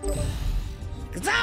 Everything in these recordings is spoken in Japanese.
行くぞ。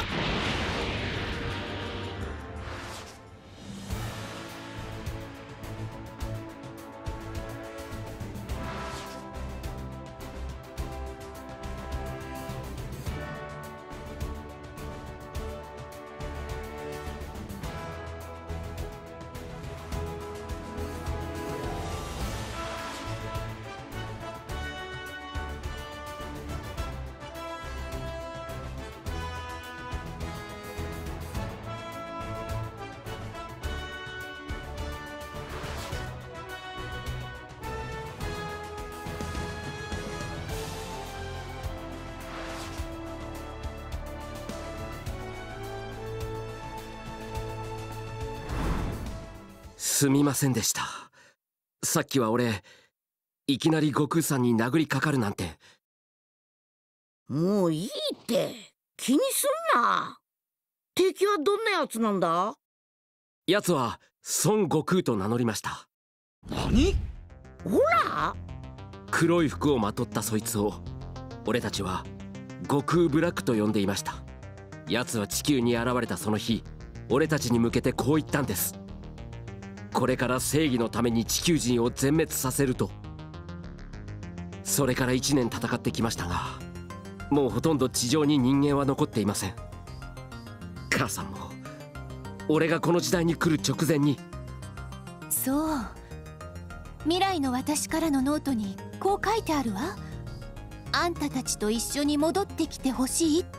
すみませんでした。さっきは俺いきなり悟空さんに殴りかかるなんて。 もういいって気にすんな。敵はどんなやつなんだ？ やつは孫悟空と名乗りました。 何？ ほら、 黒い服をまとったそいつを俺たちは悟空ブラックと呼んでいました。やつは地球に現れたその日、俺たちに向けてこう言ったんです。これから正義のために地球人を全滅させると。それから1年戦ってきましたが、もうほとんど地上に人間は残っていません。母さんも俺がこの時代に来る直前に。 そう、未来の私からのノートにこう書いてあるわ。あんたたちと一緒に戻ってきてほしいって。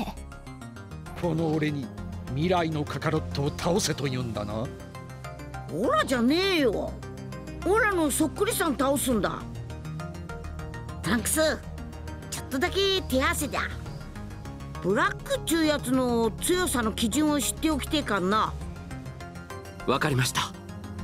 この俺に未来のカカロットを倒せと言うんだな。 オラじゃねえよ。オラのそっくりさん倒すんだ。トランクス、ちょっとだけ手汗だ。ブラックっちゅうやつの強さの基準を知っておきてえかんな。 わかりました。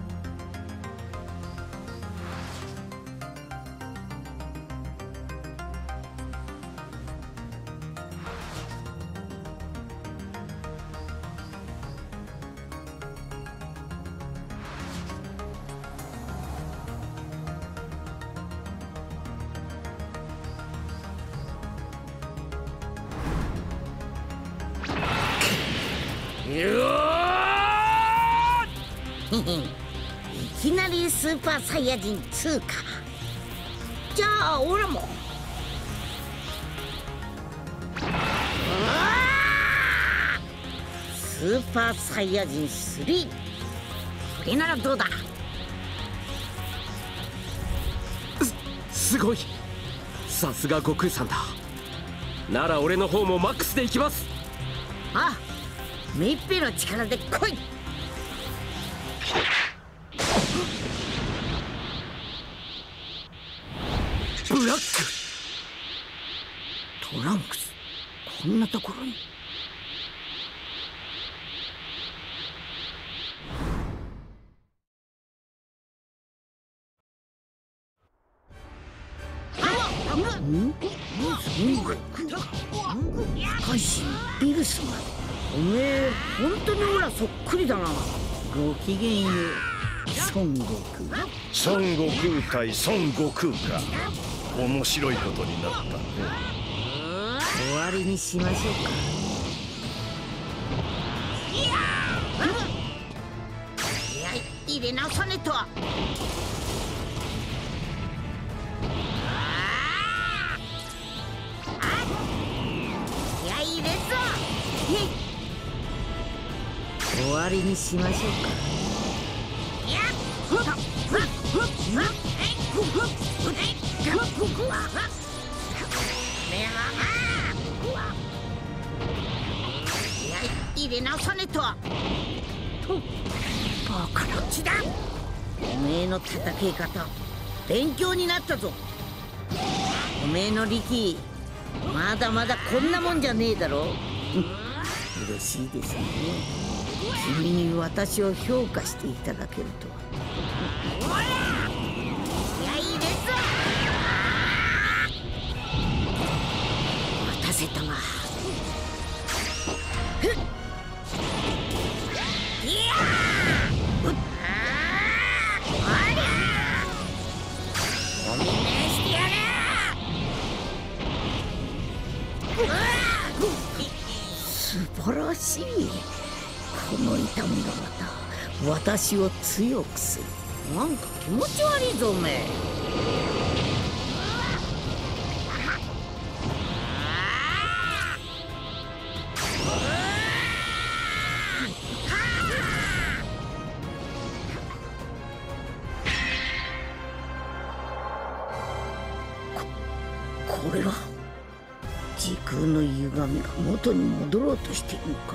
いきなりスーパーサイヤ人2か。じゃあオラも。スーパーサイヤ人3、これならどうだ。 すごい、さすが悟空さんだ。なら俺の方もマックスでいきます。 ああ、目いっぺいの力で来い。 ブラック。 トランクス、こんなところに。開始ビルスが。おめえ本当にオラそっくりだな。ごきげんよう、孫悟空。 孫悟空対孫悟空か。面白いことになったね。 終わりにしましょうか。いや、入れ直さねえと。いや、入れぞ。終わりにしましょうか。いや、入れ直さねえと。バカなっちだ。おめえの戦い方勉強になったぞ。おめえの力まだまだこんなもんじゃねえだろ。嬉しいですね。君に私を評価していただけるとは。いや、いいです。待たせたわ。おみんなしてやれ。 晴らしい。この痛みがまた私を強くする。なんか気持ち悪いぞおめえ。これは時空の歪みが元に戻ろうとしているのか。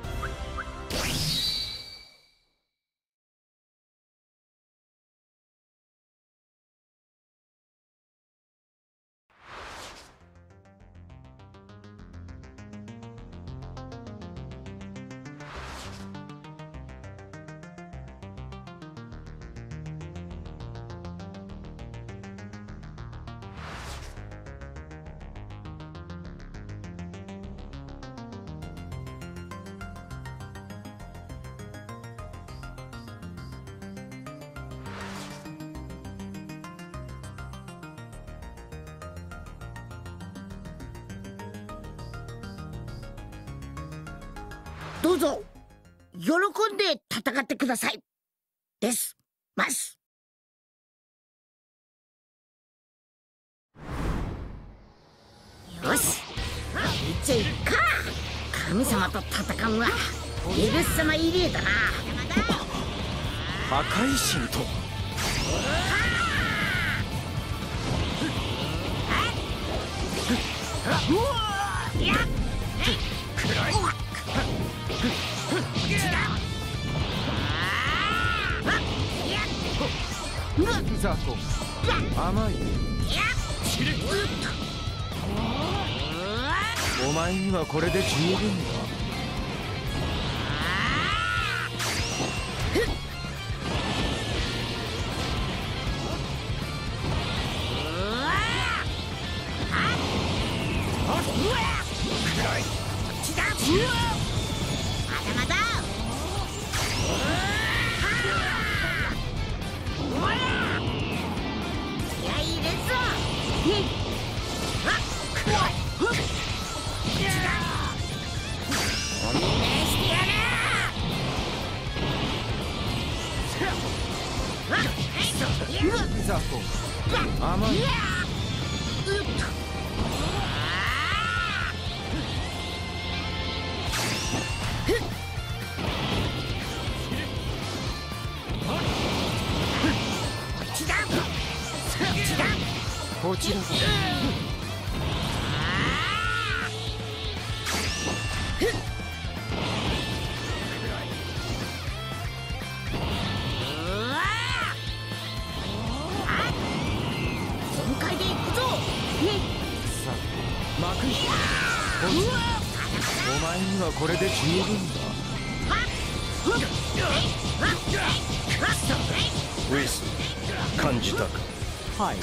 どうぞ喜んで戦ってくださいですます。よし行っちゃいか。神様と戦うはエルス様入りだな。 破壊神とザコ甘い。お前にはこれで十分だ。 まだまだ。気合い入れんぞ。おめえしてやる。 ザコ甘い。こちらだ。 全開でいくぞ。 さあ幕引き。お前にはこれで十分だ。 ウィス感じたか。 はい。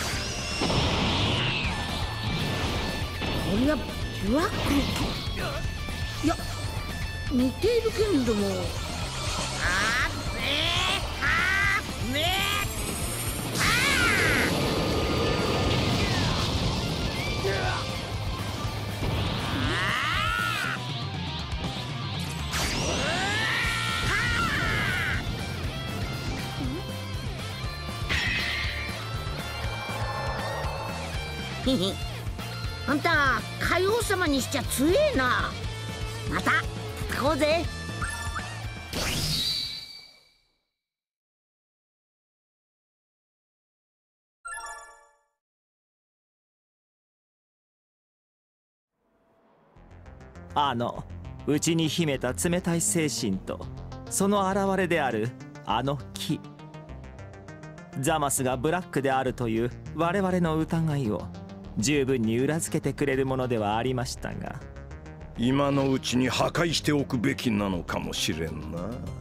これはブラック。いや似ているけれども。へへ、あんた海王様にしちゃ強えな。また戦おうぜ。 うちに秘めた冷たい精神とその現れであるあの木。ザマスがブラックであるという我々の疑いを十分に裏付けてくれるものではありましたが、 今のうちに破壊しておくべきなのかもしれんな。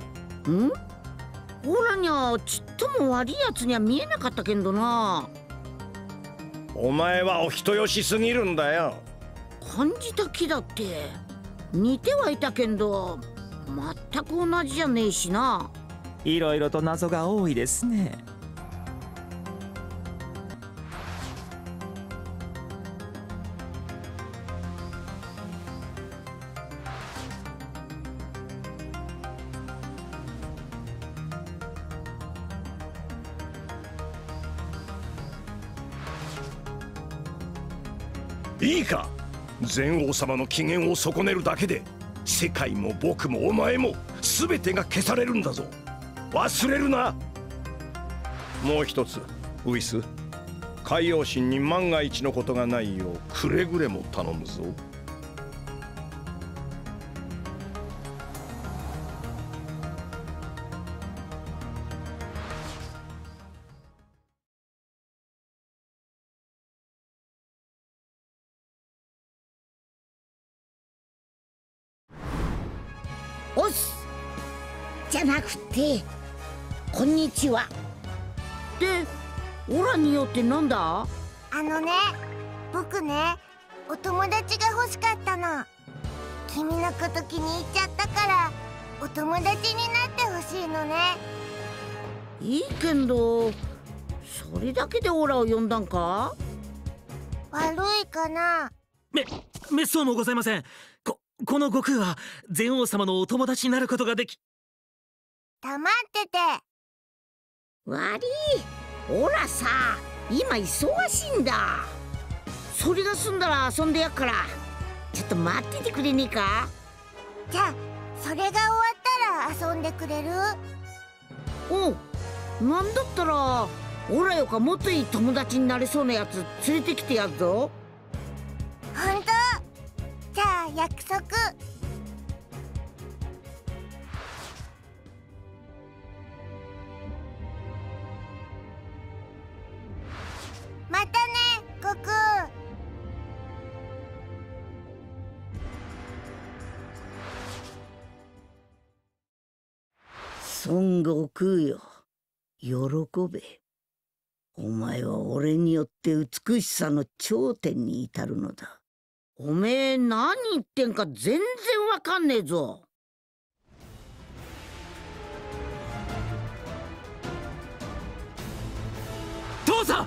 ほらにゃちっとも悪いやつには見えなかったけんどな。 お前はお人よしすぎるんだよ。 感じた木だって似てはいたけんど全く同じじゃねえしな。 いろいろと謎が多いですね。 いいか、禅王様の機嫌を損ねるだけで世界も僕もお前も全てが消されるんだぞ。忘れるな。もう一つ、ウイス、海洋神に万が一のことがないようくれぐれも頼むぞ。 おっすじゃなくてこんにちはでオラによってなんだ。 僕ね、お友達が欲しかったの。君のこと気に入っちゃったからお友達になってほしいのね。 いいけどそれだけでオラを呼んだんか。 悪いかな。 めっそうもございません。この悟空は禅王様のお友達になることができ。 黙ってて。 悪い、オラさ今忙しいんだ。それが済んだら遊んでやっからちょっと待っててくれねえか。 じゃあそれが終わったら遊んでくれる？ おう、なんだったらオラよかもっといい友達になれそうなやつ連れてきてやるぞ。 ほんと？じゃあ約束。またね、悟空。 孫悟空よ、喜べ。お前は俺によって美しさの頂点に至るのだ。おめえ何言ってんか全然わかんねえぞ。 父さん！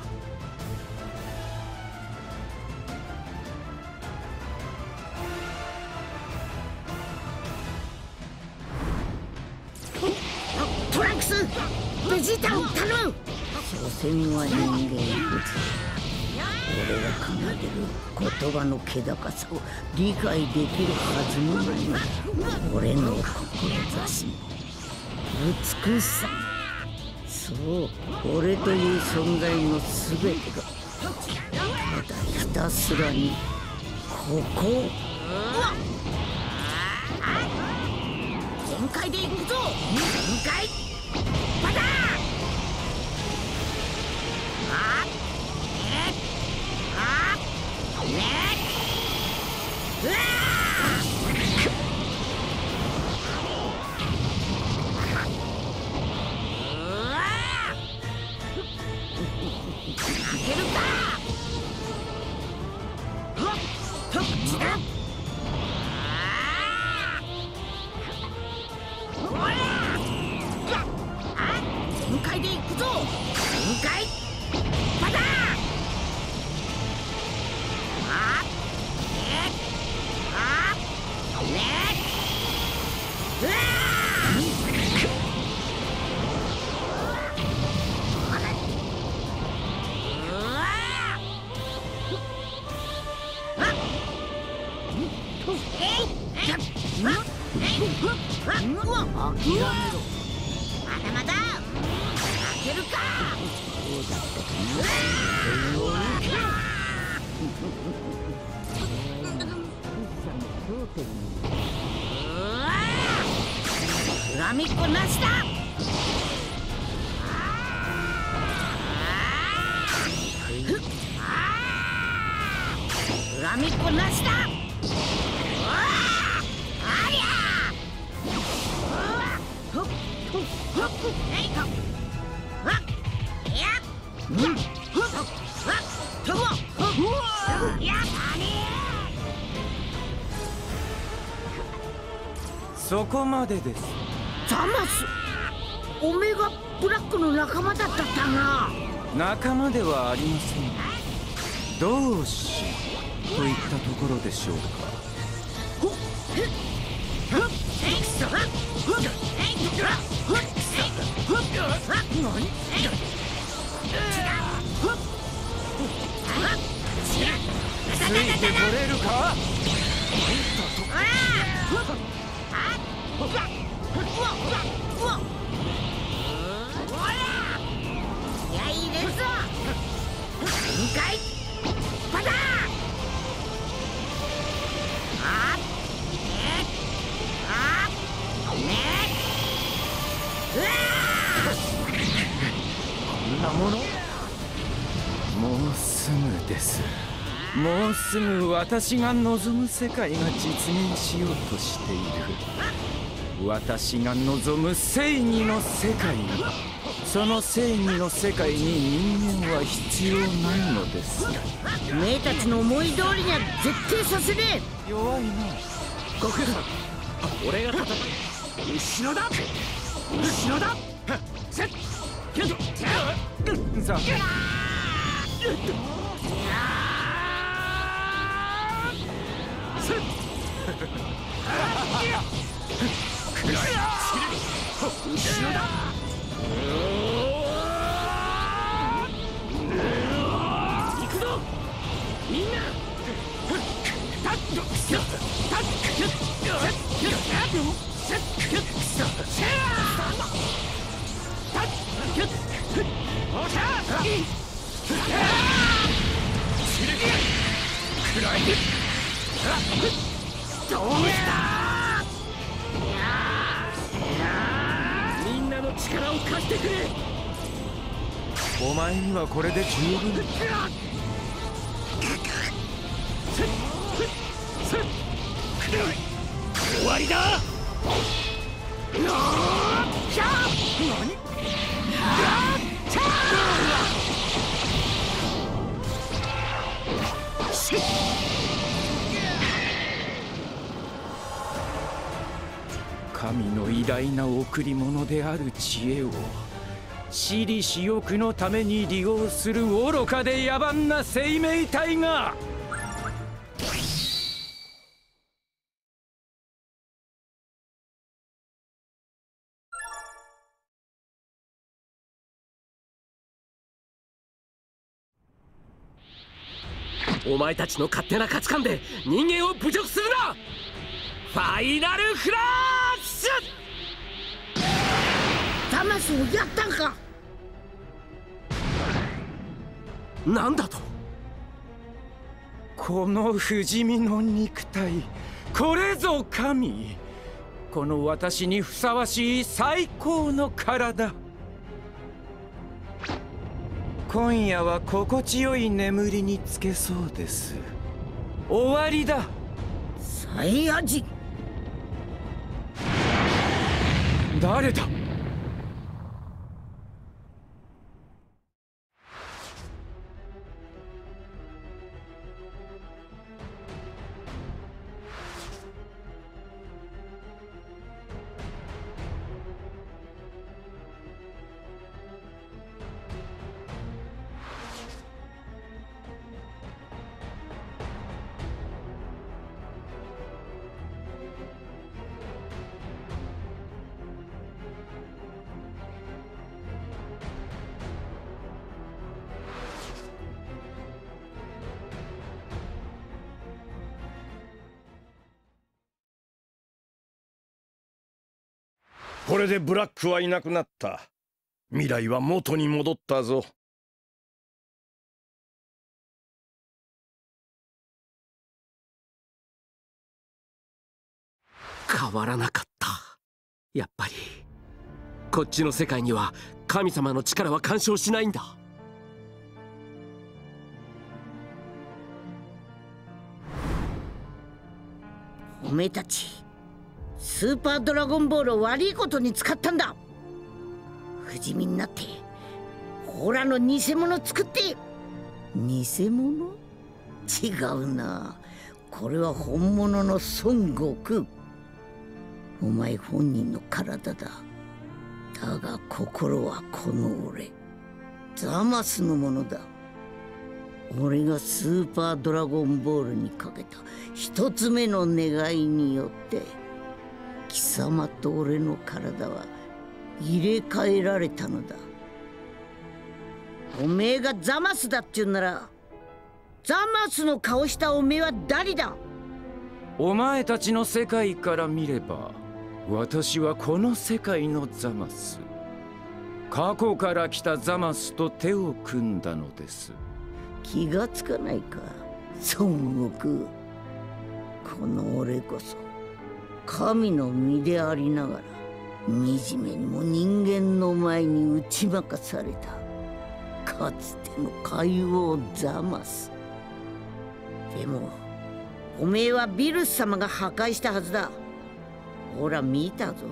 トランクス、ベジータを頼む。所詮は人間不随。俺が奏でる言葉の気高さを理解できるはずもないのだ。俺の志も美しさも、そう俺という存在の全てがただひたすらにここ。全開でいくぞ。全開バター。全開でいくぞ。全開バター。諦めろ。まだまだ開けるか。そうだったかな。恨みっこなしだ。恨みっこなしだ。 そこまでです。 ザマス、オメガブラックの仲間だったったな。 仲間ではありません。同志といったところでしょうか。 何いてこれるか？ 気合い入れるぞ。全開パターン。 こんなもの？もうすぐです。もうすぐ私が望む世界が実現しようとしている。私が望む正義の世界に、その正義の世界に人間は必要ないのです。 おめえたちの思い通りには絶対させねえ。 弱いな。 悟空さん、俺が戦う。後ろだ、後ろだ。せっさあ後ろだ。行くぞみんな。どうしたみんなの力を貸してくれ。 お前にはこれで十分。 終わりだ。 神の偉大な贈り物である知恵を私利私欲のために利用する愚かで野蛮な生命体が。 お前たちの勝手な価値観で人間を侮辱するな。ファイナルフラッシュ。 ダマスをやったんか。 なんだと。 この不死身の肉体、これぞ神。この私にふさわしい最高の体。今夜は心地よい眠りにつけそうです。終わりだ。 サイヤ人。 誰だ。 これでブラックはいなくなった。未来は元に戻ったぞ。 変わらなかった。やっぱりこっちの世界には神様の力は干渉しないんだ。 おめえたちスーパードラゴンボールを悪いことに使ったんだ。不死身になってほらの偽物作って。偽物？違うな。これは本物の孫悟空。お前本人の体だ。だが心はこの俺ザマスのものだ。俺がスーパードラゴンボールにかけた一つ目の願いによって貴様と俺の体は入れ替えられたのだ。おめえがザマスだって言うならザマスの顔したおめえは誰だ？ お前たちの世界から見れば、私はこの世界のザマス。過去から来たザマスと手を組んだのです。 気がつかないか、孫悟空。この俺こそ神の身でありながら、惨めにも人間の前に打ち負かされたかつての海王ザマス。でもおめえはビルス様が破壊したはずだ。ほら見たぞ。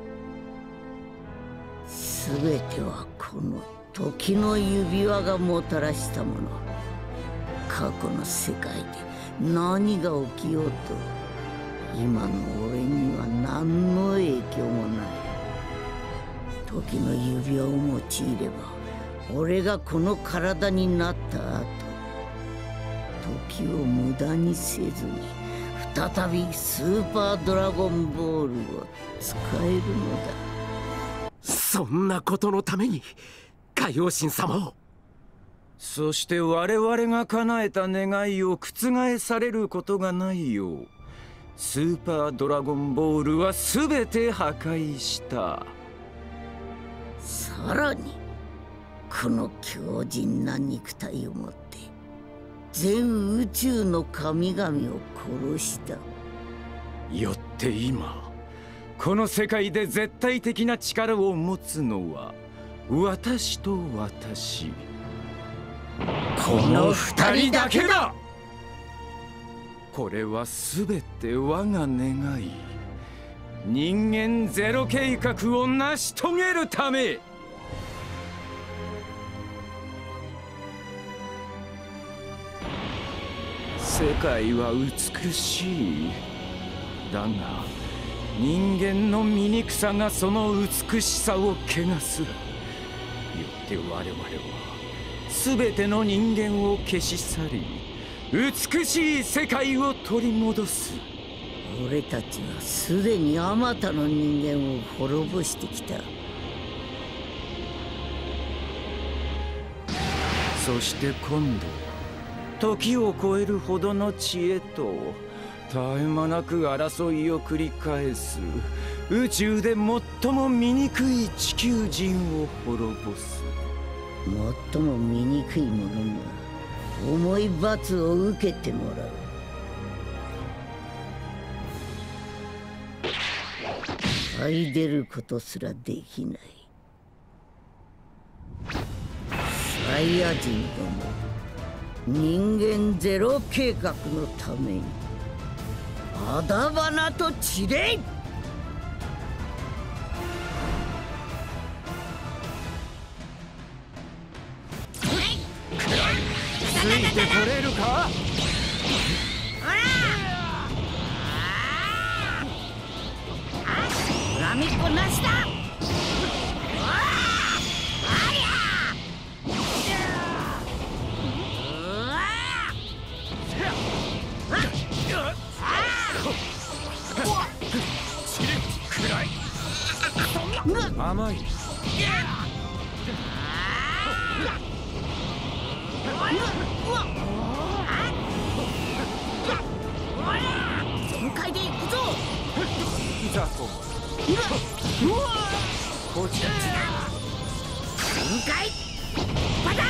全てはこの時の指輪がもたらしたもの。過去の世界で何が起きようと今の俺には何の影響もない。時の指輪を用いれば俺がこの体になった後、時を無駄にせずに再びスーパードラゴンボールを使えるのだ。 そんなことのために海王神様を。 そして我々が叶えた願いを覆されることがないよう、スーパードラゴンボールは全て破壊した。 さらにこの強靭な肉体を持って全宇宙の神々を殺した。 よって今この世界で絶対的な力を持つのは私と私、この二人だけだ。これは全て我が願い、人間ゼロ計画を成し遂げるため。世界は美しい。だが人間の醜さがその美しさを汚す。よって我々は全ての人間を消し去り、美しい世界を取り戻す。 俺たちはすでにあまたの人間を滅ぼしてきた。 そして今度、時を超えるほどの知恵と絶え間なく争いを繰り返す宇宙で最も醜い地球人を滅ぼす。 最も醜い者には重い罰を受けてもらう。這い出ることすらできないサイヤ人ども、人間ゼロ計画のためにあだ花と散れ。 ついてこれるか。 恨みっこなしだ。 甘い。 全開で行くぞ。 ザコこっちだ。 全開バター。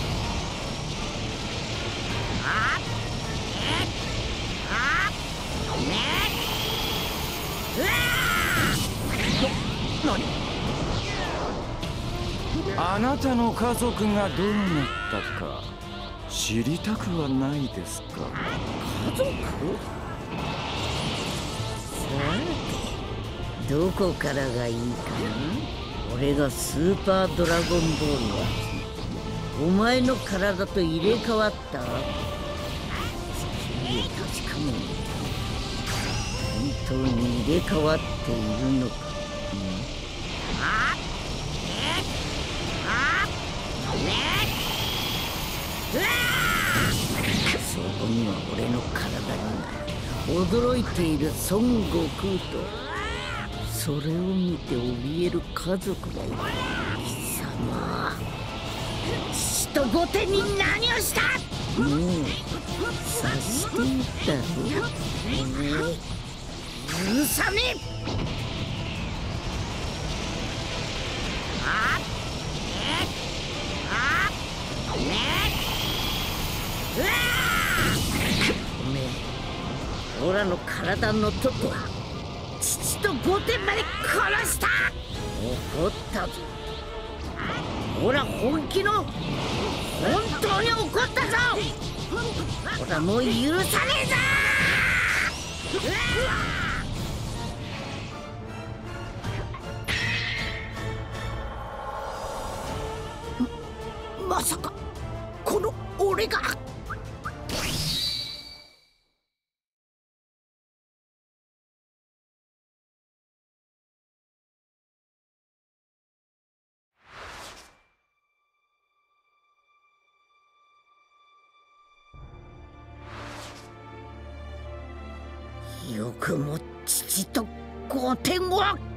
あなたの家族がどうなったか知りたくはないですか。 家族？どこからがいいかな。俺がスーパードラゴンボールはお前の体と入れ替わった地球へ確かめに本当に入れ替わっているのか。そこには俺の体に驚いている孫悟空とそれを見て怯える家族がいる。貴様、父と御殿に何をした。 さしていたろ。おめえ許さねえ。おめえオラの体のトト父と御殿まで殺した。怒ったぞ。オラ本気の本当に怒ったぞ。オラもう許さねえぞ。まさかこの俺が。よくも父と御殿を。